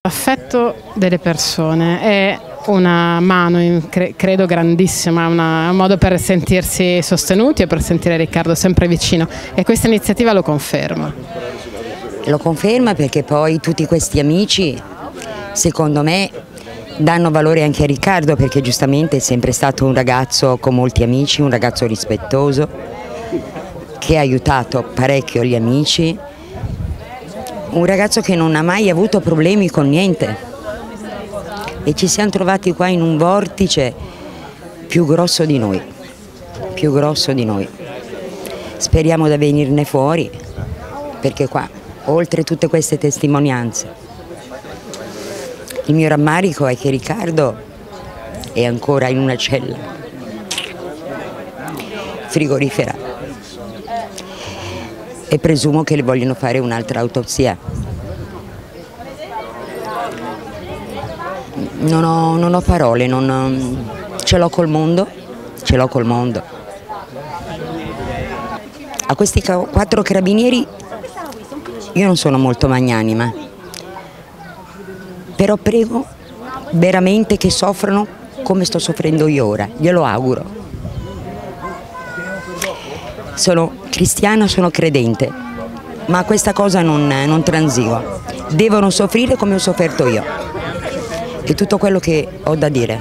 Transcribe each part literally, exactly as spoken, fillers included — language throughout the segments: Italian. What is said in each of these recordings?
L'affetto delle persone è una mano, credo, grandissima, una, un modo per sentirsi sostenuti e per sentire Riccardo sempre vicino, e questa iniziativa lo conferma. Lo conferma perché poi tutti questi amici, secondo me, danno valore anche a Riccardo, perché giustamente è sempre stato un ragazzo con molti amici, un ragazzo rispettoso, che ha aiutato parecchio gli amici. Un ragazzo che non ha mai avuto problemi con niente, e ci siamo trovati qua in un vortice più grosso di noi, più grosso di noi. Speriamo di venirne fuori, perché qua, oltre tutte queste testimonianze, il mio rammarico è che Riccardo è ancora in una cella frigorifera. E presumo che le vogliono fare un'altra autopsia. Non ho, non ho parole, non, ce l'ho col mondo, ce l'ho col mondo. A questi quattro carabinieri io non sono molto magnanima, però prego veramente che soffrano come sto soffrendo io ora, glielo auguro. Sono cristiana, sono credente, ma questa cosa non, non transigo. Devono soffrire come ho sofferto io. È tutto quello che ho da dire.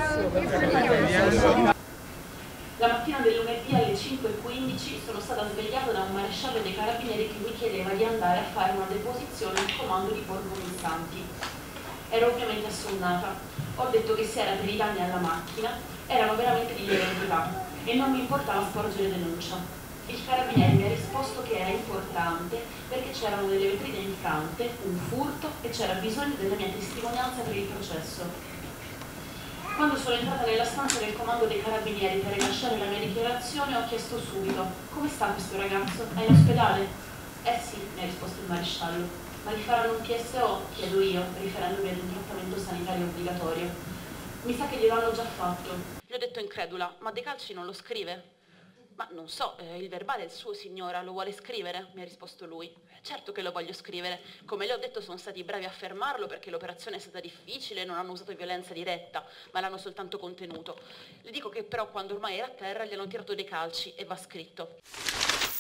La mattina del lunedì alle cinque e quindici sono stata svegliata da un maresciallo dei carabinieri che mi chiedeva di andare a fare una deposizione al comando di Borgo Santi. Ero ovviamente assonnata. Ho detto che se era per i danni alla macchina erano veramente di lieve entità e non mi importava sporgere denuncia. Il carabiniere mi ha risposto che era importante perché c'erano delle vetrine infrante, un furto e c'era bisogno della mia testimonianza per il processo. Quando sono entrata nella stanza del comando dei carabinieri per rilasciare la mia dichiarazione ho chiesto subito: come sta questo ragazzo? È in ospedale? Eh sì, mi ha risposto il maresciallo. Ma gli faranno un P S O? Chiedo io, riferendomi ad un trattamento sanitario obbligatorio. Mi sa che glielo hanno già fatto. Gli ho detto incredula: ma De Calci non lo scrive? Ma non so, eh, il verbale è il suo, signora, lo vuole scrivere? Mi ha risposto lui. Certo che lo voglio scrivere. Come le ho detto, sono stati bravi a fermarlo perché l'operazione è stata difficile, non hanno usato violenza diretta, ma l'hanno soltanto contenuto. Le dico che però quando ormai era a terra gli hanno tirato dei calci e va scritto.